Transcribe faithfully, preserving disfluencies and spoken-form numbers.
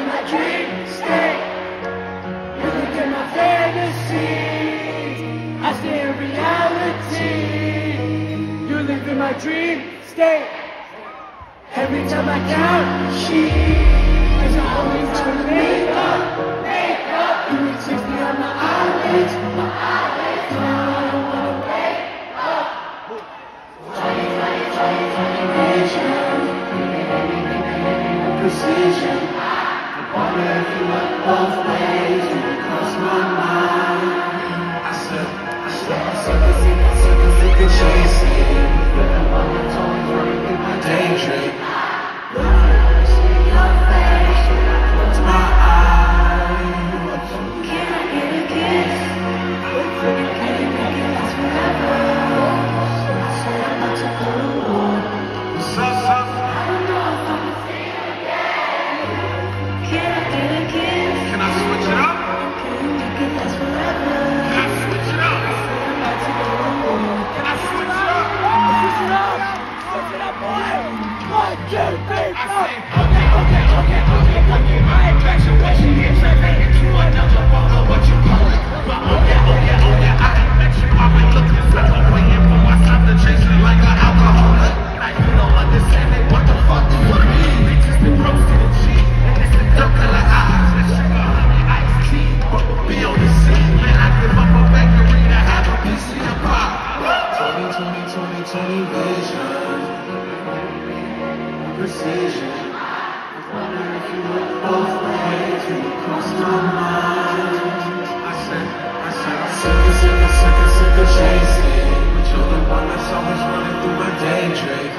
in my dream state. You look at my fantasies, I stay in reality. You live in my dream state. Every time I count sheep, there's always time to make up, make up. You read sixty on my eyelids, my eyelids. Now I don't wanna wake up. twenty, twenty, twenty, twenty vision, precision. I wonder if you went both ways when it crossed my mind. I said, I said, I said, I said, I said, I said, I chasing, but I'm on my tongue, running through my daydream. I see your face, close my eyes. Can I get a kiss? Can you make it last forever? I said I'm about to go to war. What's up, up? I don't know if I'm a thing again. Can I get a kiss? Can I switch it up? Can you make it last forever? Can I switch it up? I said I'm about to go to war. Can I switch it up? Switch it up! Switch it up, boy! One, two, three, four! Okay, okay, okay, okay, okay. My infatuation is translated to another form of what you call it. But oh yeah, oh yeah, oh yeah, I ain't met you. I've been looking for I'm waiting for myself to chase it like an alcoholic. Like you don't understand it, what the fuck do you mean? Bitches been roasted and cheap, and it's the dark color eyes. That sugar honey iced tea, but be on the scene. Man, I give up a bakery to have a piece of your pie. twenty, twenty, twenty, twenty vision, precision. I wonder if you look both ways when you cross my mind. I said, I said, I'm sick of, sick of, sick of, sick of chasing, but you're the one that's always running through my daydream.